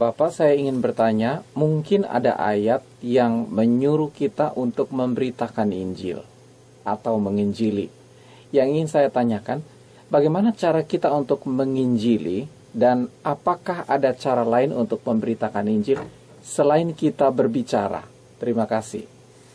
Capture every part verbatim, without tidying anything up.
Bapak, saya ingin bertanya, mungkin ada ayat yang menyuruh kita untuk memberitakan Injil atau menginjili. Yang ingin saya tanyakan, bagaimana cara kita untuk menginjili dan apakah ada cara lain untuk memberitakan Injil selain kita berbicara? Terima kasih.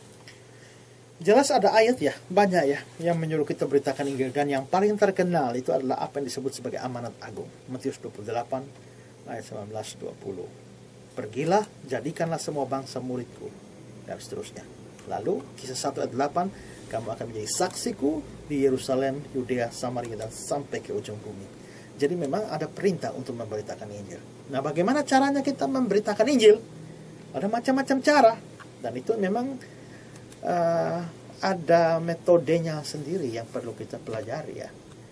Jelas ada ayat ya, banyak ya, yang menyuruh kita beritakan Injil. Dan yang paling terkenal itu adalah apa yang disebut sebagai amanat agung. Matius dua puluh delapan ayat sembilan belas dua puluh. Pergilah, jadikanlah semua bangsa muridku, dan seterusnya. Lalu kisah satu ayat delapan, kamu akan menjadi saksiku di Yerusalem, Yudea, Samaria, dan sampai ke ujung bumi. Jadi memang ada perintah untuk memberitakan Injil. Nah, bagaimana caranya kita memberitakan Injil? Ada macam-macam cara, dan itu memang uh, ada metodenya sendiri yang perlu kita pelajari ya.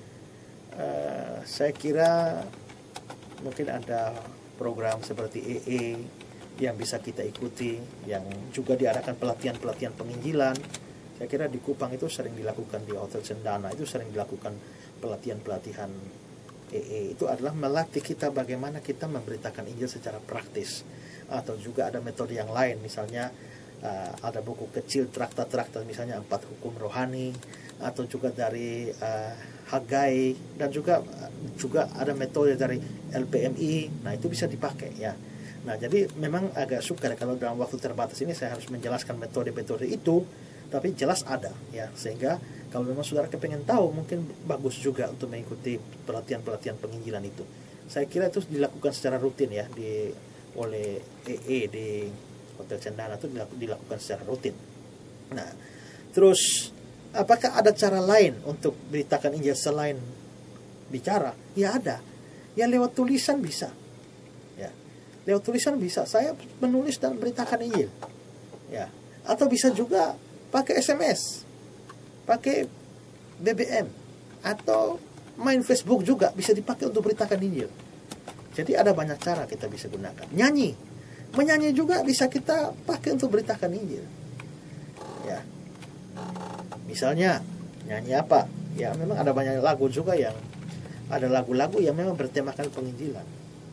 Uh, saya kira mungkin ada program seperti E E yang bisa kita ikuti, yang juga diadakan pelatihan-pelatihan penginjilan. Saya kira di Kupang itu sering dilakukan, di Hotel Cendana itu sering dilakukan pelatihan-pelatihan E E. Itu adalah melatih kita bagaimana kita memberitakan Injil secara praktis. Atau juga ada metode yang lain, misalnya uh, ada buku kecil, traktat-traktat, misalnya Empat Hukum Rohani, atau juga dari uh, Hagai, dan juga juga ada metode dari L P M I. Nah, itu bisa dipakai ya. Nah, jadi memang agak sukar kalau dalam waktu terbatas ini saya harus menjelaskan metode-metode itu, tapi jelas ada ya. Sehingga kalau memang saudara kepengen tahu, mungkin bagus juga untuk mengikuti pelatihan-pelatihan penginjilan itu. Saya kira itu dilakukan secara rutin ya di oleh E E di Hotel Cendana, itu dilakukan secara rutin. Nah, terus apakah ada cara lain untuk beritakan Injil selain bicara? Ya ada. Ya lewat tulisan bisa. Ya. Lewat tulisan bisa. Saya menulis dan beritakan Injil. Ya. Atau bisa juga pakai S M S. Pakai B B M. Atau main Facebook juga bisa dipakai untuk beritakan Injil. Jadi ada banyak cara kita bisa gunakan. Nyanyi. Menyanyi juga bisa kita pakai untuk beritakan Injil. Ya. Misalnya, nyanyi apa? Ya memang ada banyak lagu juga yang ada lagu-lagu yang memang bertemakan penginjilan.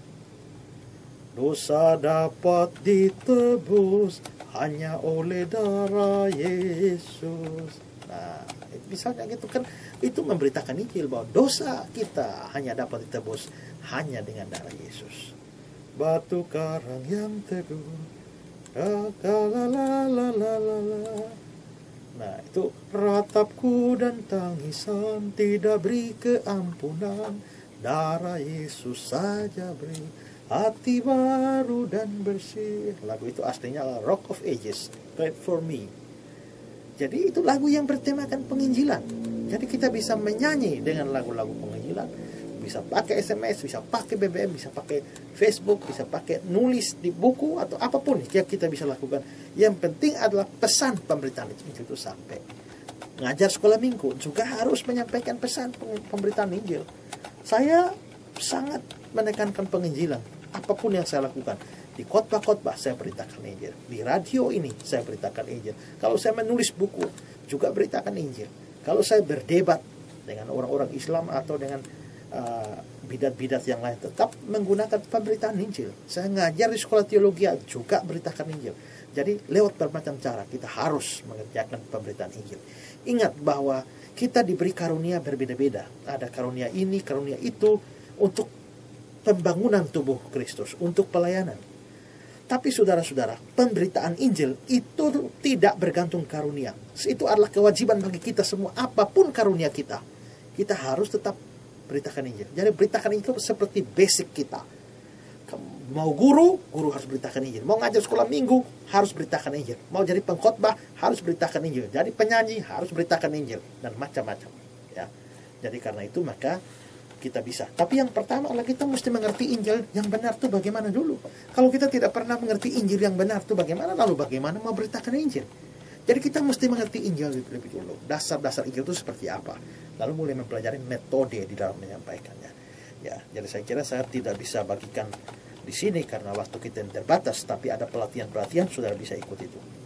Dosa dapat ditebus hanya oleh darah Yesus. Nah, misalnya gitu kan, itu memberitakan Injil bahwa dosa kita hanya dapat ditebus hanya dengan darah Yesus. Batu karang yang teguh, la. Nah, itu ratapku dan tangisan tidak beri keampunan, darah Yesus saja beri hati baru dan bersih. Lagu itu aslinya Rock of Ages, Pray for Me. Jadi itu lagu yang bertemakan penginjilan. Jadi kita bisa menyanyi dengan lagu-lagu penginjilan, bisa pakai S M S, bisa pakai B B M, bisa pakai Facebook, bisa pakai nulis di buku atau apapun yang kita bisa lakukan. Yang penting adalah pesan pemberitaan Injil itu sampai. Ngajar sekolah minggu juga harus menyampaikan pesan pemberitaan Injil. Saya sangat menekankan penginjilan. Apapun yang saya lakukan, di khotbah-khotbah saya beritakan Injil, di radio ini saya beritakan Injil. Kalau saya menulis buku juga beritakan Injil. Kalau saya berdebat dengan orang-orang Islam atau dengan uh, bidat-bidat yang lain, tetap menggunakan pemberitaan Injil. Saya ngajar di sekolah teologi juga beritakan Injil. Jadi lewat bermacam cara kita harus mengerjakan pemberitaan Injil. Ingat bahwa kita diberi karunia berbeda-beda. Ada karunia ini, karunia itu untuk pembangunan tubuh Kristus, untuk pelayanan. Tapi saudara-saudara, pemberitaan Injil itu tidak bergantung karunia. Itu adalah kewajiban bagi kita semua. Apapun karunia kita, kita harus tetap beritakan Injil. Jadi beritakan Injil seperti basic kita. Mau guru, guru harus beritakan Injil. Mau ngajar sekolah minggu, harus beritakan Injil. Mau jadi pengkhotbah, harus beritakan Injil. Jadi penyanyi, harus beritakan Injil. Dan macam-macam. Ya. Jadi karena itu maka kita bisa. Tapi yang pertama adalah kita mesti mengerti Injil yang benar itu bagaimana dulu. Kalau kita tidak pernah mengerti Injil yang benar itu bagaimana, lalu bagaimana mau beritakan Injil? Jadi kita mesti mengerti Injil lebih dulu. Dasar-dasar Injil itu seperti apa. Lalu mulai mempelajari metode di dalam menyampaikannya. Ya, jadi saya kira saya tidak bisa bagikan di sini karena waktu kita yang terbatas, tapi ada pelatihan-pelatihan saudara bisa ikut itu.